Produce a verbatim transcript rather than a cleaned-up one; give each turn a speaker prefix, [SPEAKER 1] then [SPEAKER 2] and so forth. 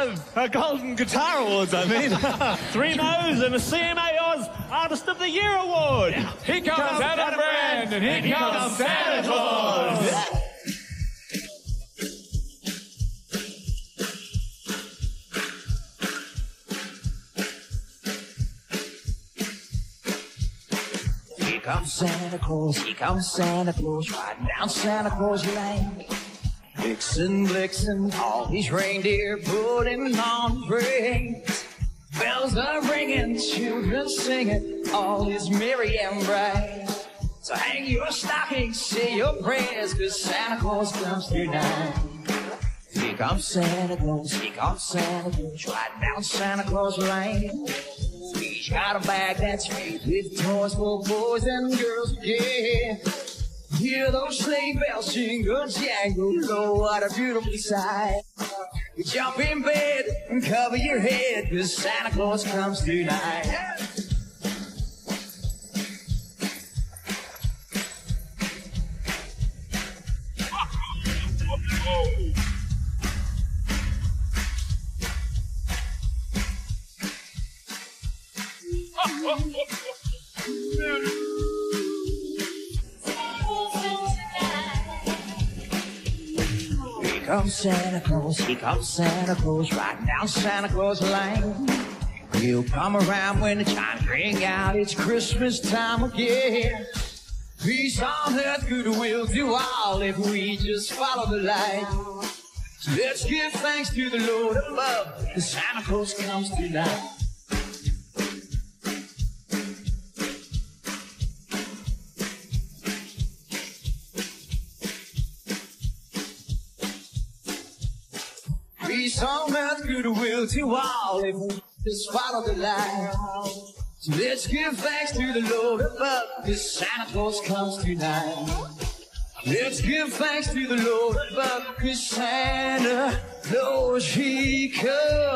[SPEAKER 1] Uh, Golden Guitar Awards, I mean. Three no's and a C M A Oz Artist of the Year Award.
[SPEAKER 2] Yeah. Here comes, comes Adam Brand, and here, and here comes, comes Santa Claus. Yeah.
[SPEAKER 3] Here comes Santa Claus, here comes Santa Claus, riding down Santa Claus Lane. Vixen, Blixen, all these reindeer putting on parades. Bells are ringing, children singing, all is merry and bright. So hang your stockings, say your prayers, 'cause Santa Claus comes tonight. Here comes Santa Claus, here comes Santa Claus, riding down Santa Claus Lane. He's got a bag that's filled with toys for boys and girls, yeah. Hear those sleigh bells jingle, jangle, Lord, what a beautiful sight. You jump in bed and cover your head, 'cause Santa Claus comes tonight. Here comes Santa Claus, here comes Santa Claus, riding down Santa Claus Lane. He'll come around when the chimes ring out, it's Christmas time again. Peace on earth, goodwill to all, if we just follow the light. So let's give thanks to the Lord above, 'cause Santa Claus comes tonight. Peace on earth, goodwill to all, if we just follow the light. So let's give thanks to the Lord above, 'cause Santa Claus comes tonight. Let's give thanks to the Lord above, 'cause Santa Claus, he comes.